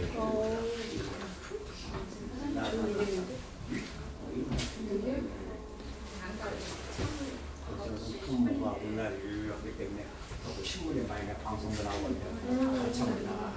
부모가 우리나라 유럽이기 때문에 신문에 많이 방송도 나오고 가창으로 나가.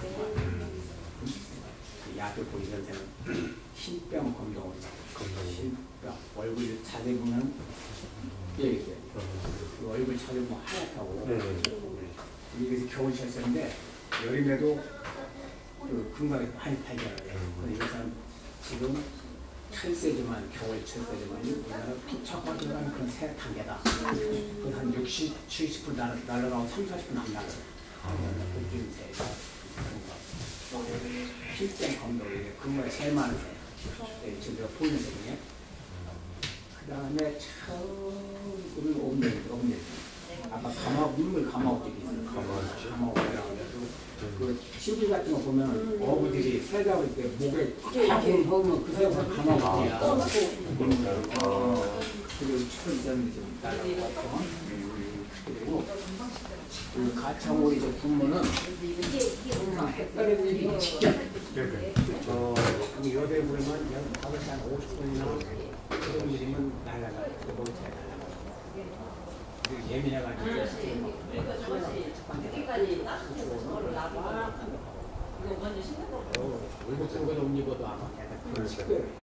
야도 보기 전에는 신병 검동을 신병 얼굴 자세히 보면 여기 있어요. 그 얼굴 자세히 보면 하얗다고. 여기서 겨울 쳤었는데 여름에도 그 금강에 많이 팔잖아요. 그래서 지금 철새지만 겨울 철새지만 우리나라 피처가 들어가는 그런 새 단계다. 한 60, 70% 날라가고 30, 40% 안 날아요. 그런 새가 필생 검도에 근무에 제일 많은 새. 지금 보이는 새 중에. 그 다음에 처음 옴낼. 아까 물물 가마옥집이 있어요. 가마옥이라고 해서 그 TV 같은 거 보면 어부들이 새 잡을 때 목에 탁 보면 그 새가 가마옥이야. 그리고 철저히 좀 날라가고 그리고 그 가창오리 저 분모는 항상 헷갈리는 일이 직접 여대 부르면 5시 한 50분이나 그런 일이면 날라가고 목이 잘 날라가고 예민해가지고 울고 속에서 옷 입어도 아마 걔들 그런 식구예요.